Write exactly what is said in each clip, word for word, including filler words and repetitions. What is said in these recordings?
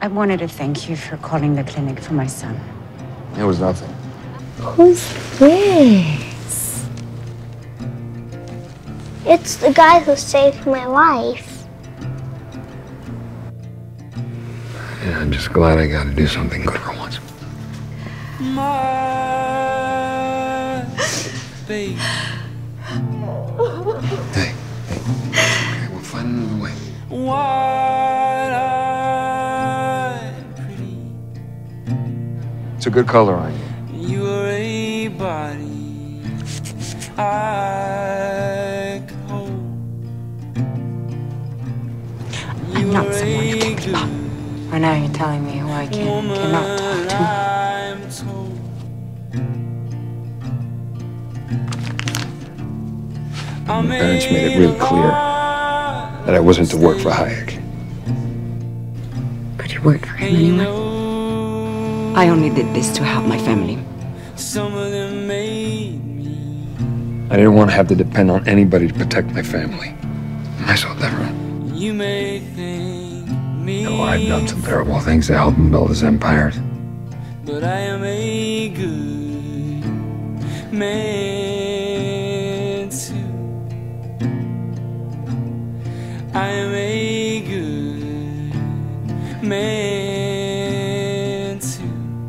I wanted to thank you for calling the clinic for my son. It was nothing. Who's this? It's the guy who saved my life. Yeah, I'm just glad I got to do something good for once. My baby. Hey, hey. Okay, we'll find another way. Wide-eyed pretty. It's a good color on you. You are a body I could hold. I'm not someone you can keep up. Or now you're telling me who I can and cannot talk to. I'm told. My parents made it really clear that I wasn't to work for 𝐒𝐻HHH. But you worked for him anyway. I only did this to help my family. Some of them made me. I didn't want to have to depend on anybody to protect my family. I saw different. You may think me. Oh, I've done some terrible things to help him build his empires. But I am a good man too. I am a good man too.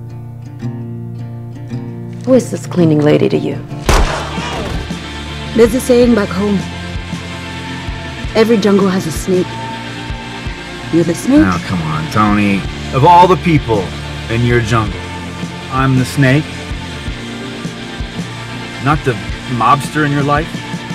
Who is this cleaning lady to you? There's a saying back home. Every jungle has a snake. You're the snake? Now, come on, Thony. Of all the people in your jungle, I'm the snake? Not the mobster in your life?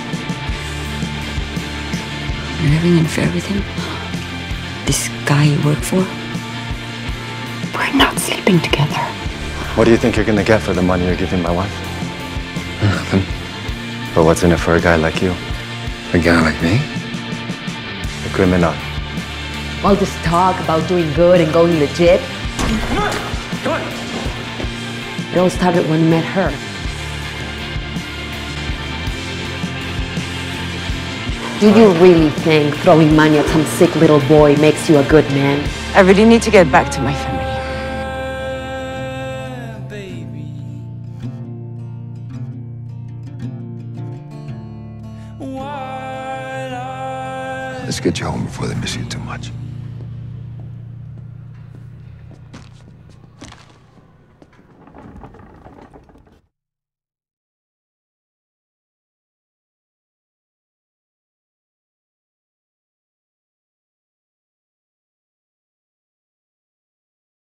You're having an affair with him? This guy you work for? We're not sleeping together. What do you think you're gonna get for the money you're giving my wife? Nothing. But what's in it for a guy like you? A guy like me? A criminal. All this talk about doing good and going legit. Come on! Come on! It all started when you met her. Do you really think throwing money at some sick little boy makes you a good man? I really need to get back to my family. Let's get you home before they miss you too much.